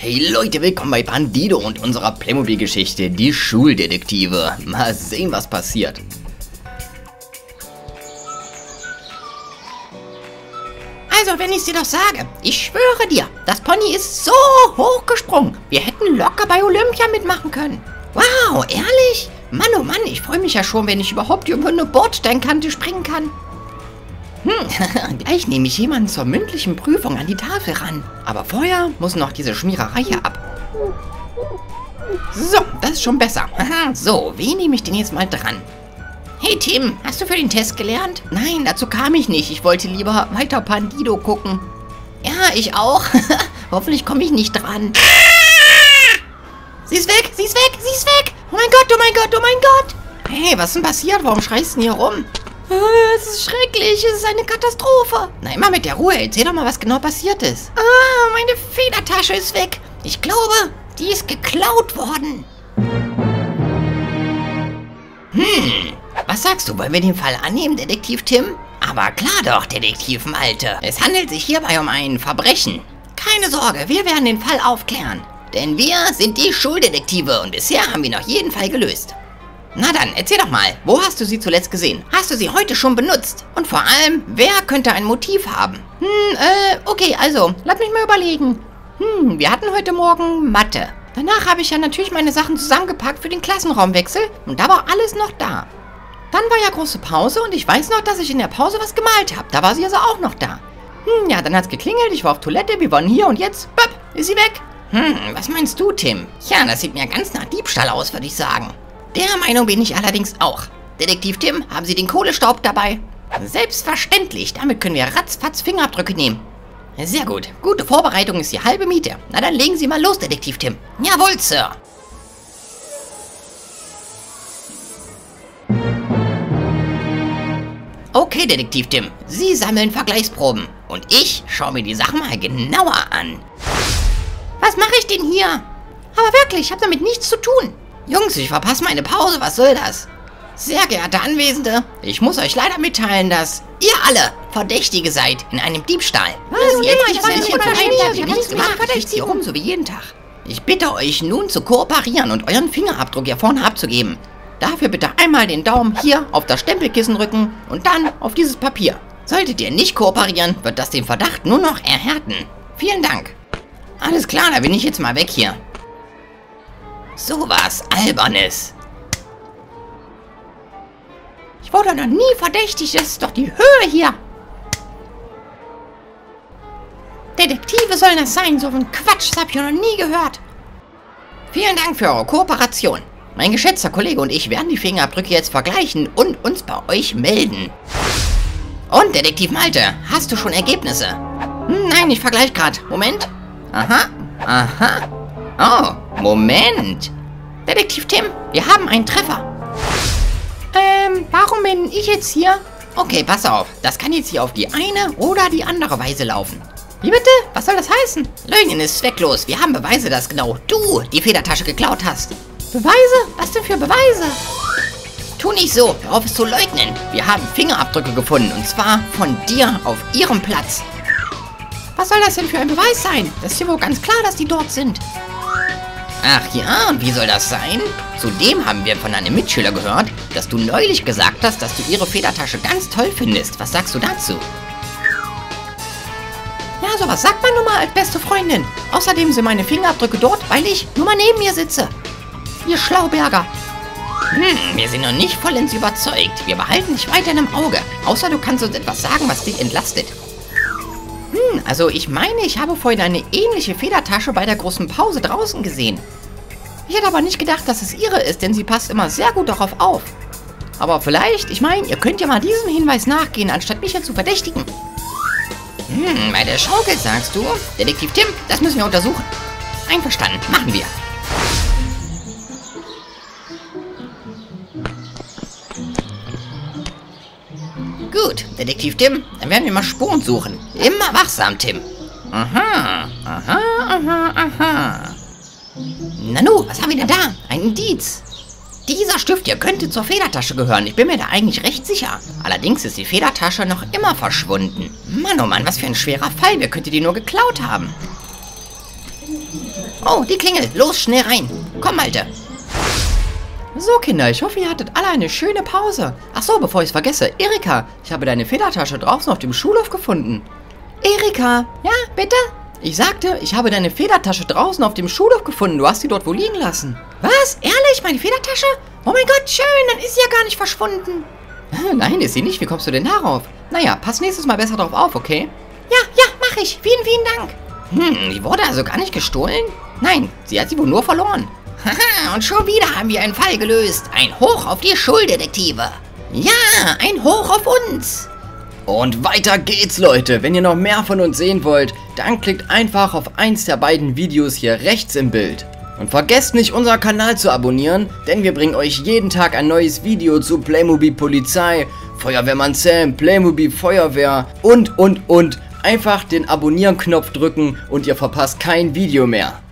Hey Leute, willkommen bei Bandido und unserer Playmobil-Geschichte, die Schuldetektive. Mal sehen, was passiert. Also, wenn ich dir doch sage, ich schwöre dir, das Pony ist so hoch gesprungen. Wir hätten locker bei Olympia mitmachen können. Wow, ehrlich? Mann, oh Mann, ich freue mich ja schon, wenn ich überhaupt über eine Bordsteinkante springen kann. Gleich nehme ich jemanden zur mündlichen Prüfung an die Tafel ran. Aber vorher muss noch diese Schmiererei hier ab. So, das ist schon besser. So, wen nehme ich denn jetzt mal dran? Hey Tim, hast du für den Test gelernt? Nein, dazu kam ich nicht. Ich wollte lieber weiter Bandido gucken. Ja, ich auch. Hoffentlich komme ich nicht dran. Sie ist weg, sie ist weg, sie ist weg. Oh mein Gott, oh mein Gott, oh mein Gott. Hey, was ist denn passiert? Warum schreist du denn hier rum? Es ist schrecklich, es ist eine Katastrophe. Na, immer mit der Ruhe, erzähl doch mal, was genau passiert ist. Meine Federtasche ist weg. Ich glaube, die ist geklaut worden. Was sagst du, wollen wir den Fall annehmen, Detektiv Tim? Aber klar doch, Detektiv Malte. Es handelt sich hierbei um ein Verbrechen. Keine Sorge, wir werden den Fall aufklären. Denn wir sind die Schuldetektive und bisher haben wir noch jeden Fall gelöst. Na dann, erzähl doch mal, wo hast du sie zuletzt gesehen? Hast du sie heute schon benutzt? Und vor allem, wer könnte ein Motiv haben? Okay, also, lass mich mal überlegen. Wir hatten heute Morgen Mathe. Danach habe ich ja natürlich meine Sachen zusammengepackt für den Klassenraumwechsel und da war alles noch da. Dann war ja große Pause und ich weiß noch, dass ich in der Pause was gemalt habe. Da war sie also auch noch da. Ja, dann hat's geklingelt, ich war auf Toilette, wir waren hier und jetzt, böpp, ist sie weg. Was meinst du, Tim? Ja, das sieht mir ganz nach Diebstahl aus, würde ich sagen. Der Meinung bin ich allerdings auch. Detektiv Tim, haben Sie den Kohlestaub dabei? Selbstverständlich, damit können wir ratzfatz Fingerabdrücke nehmen. Sehr gut, gute Vorbereitung ist die halbe Miete. Na dann legen Sie mal los, Detektiv Tim. Jawohl, Sir. Okay, Detektiv Tim, Sie sammeln Vergleichsproben. Und ich schaue mir die Sachen mal genauer an. Was mache ich denn hier? Aber wirklich, ich habe damit nichts zu tun. Jungs, ich verpasse meine Pause, was soll das? Sehr geehrte Anwesende, ich muss euch leider mitteilen, dass ihr alle Verdächtige seid in einem Diebstahl. Was? Ich habe nichts gemacht, ich ziehe rum, so wie jeden Tag. Ich bitte euch nun zu kooperieren und euren Fingerabdruck hier vorne abzugeben. Dafür bitte einmal den Daumen hier auf das Stempelkissen rücken und dann auf dieses Papier. Solltet ihr nicht kooperieren, wird das den Verdacht nur noch erhärten. Vielen Dank. Alles klar, da bin ich jetzt mal weg hier. So was Albernes. Ich wurde noch nie verdächtigt, das ist doch die Höhe hier. Detektive sollen das sein, so ein Quatsch, das habe ich noch nie gehört. Vielen Dank für eure Kooperation. Mein geschätzter Kollege und ich werden die Fingerabdrücke jetzt vergleichen und uns bei euch melden. Und, Detektiv Malte, hast du schon Ergebnisse? Nein, ich vergleiche gerade. Moment. Aha. Oh, Moment. Detektiv Tim, wir haben einen Treffer. Warum bin ich jetzt hier? Okay, pass auf. Das kann jetzt hier auf die eine oder die andere Weise laufen. Wie bitte? Was soll das heißen? Leugnen ist zwecklos. Wir haben Beweise, dass genau du die Federtasche geklaut hast. Beweise? Was denn für Beweise? Tu nicht so. Hör auf es zu leugnen. Wir haben Fingerabdrücke gefunden und zwar von dir auf ihrem Platz. Was soll das denn für ein Beweis sein? Das ist ja wohl ganz klar, dass die dort sind. Ach ja, und wie soll das sein? Zudem haben wir von einem Mitschüler gehört, dass du neulich gesagt hast, dass du ihre Federtasche ganz toll findest. Was sagst du dazu? Ja, sowas sagt man nun mal als beste Freundin. Außerdem sind meine Fingerabdrücke dort, weil ich nur mal neben mir sitze. Ihr Schlauberger. Wir sind noch nicht vollends überzeugt. Wir behalten dich weiterhin im Auge. Außer du kannst uns etwas sagen, was dich entlastet. Also ich meine, ich habe vorhin eine ähnliche Federtasche bei der großen Pause draußen gesehen. Ich hätte aber nicht gedacht, dass es ihre ist, denn sie passt immer sehr gut darauf auf. Aber vielleicht, ich meine, ihr könnt ja mal diesem Hinweis nachgehen, anstatt mich hier zu verdächtigen. Bei der Schaukel sagst du, Detektiv Tim, das müssen wir untersuchen. Einverstanden, machen wir. Gut, Detektiv Tim, dann werden wir mal Spuren suchen. Immer wachsam, Tim. Aha. Nanu, was haben wir denn da? Ein Indiz. Dieser Stift hier könnte zur Federtasche gehören. Ich bin mir da eigentlich recht sicher. Allerdings ist die Federtasche noch immer verschwunden. Mann, oh Mann, was für ein schwerer Fall. Wer könnte die nur geklaut haben? Oh, die Klingel. Los, schnell rein. Komm, Malte. So, Kinder, ich hoffe, ihr hattet alle eine schöne Pause. Ach so, bevor ich es vergesse. Erika, ich habe deine Federtasche draußen auf dem Schulhof gefunden. Erika. Ja, bitte? Ich sagte, ich habe deine Federtasche draußen auf dem Schulhof gefunden. Du hast sie dort wohl liegen lassen. Was? Ehrlich? Meine Federtasche? Oh mein Gott, schön. Dann ist sie ja gar nicht verschwunden. Nein, ist sie nicht. Wie kommst du denn darauf? Naja, pass nächstes Mal besser drauf auf, okay? Ja, mach ich. Vielen Dank. Die wurde also gar nicht gestohlen? Nein, sie hat sie wohl nur verloren. Haha, und schon wieder haben wir einen Fall gelöst. Ein Hoch auf die Schuldetektive. Ja, ein Hoch auf uns. Und weiter geht's, Leute. Wenn ihr noch mehr von uns sehen wollt, dann klickt einfach auf eins der beiden Videos hier rechts im Bild. Und vergesst nicht, unseren Kanal zu abonnieren, denn wir bringen euch jeden Tag ein neues Video zu Playmobil Polizei, Feuerwehrmann Sam, Playmobil Feuerwehr und. Einfach den Abonnieren-Knopf drücken und ihr verpasst kein Video mehr.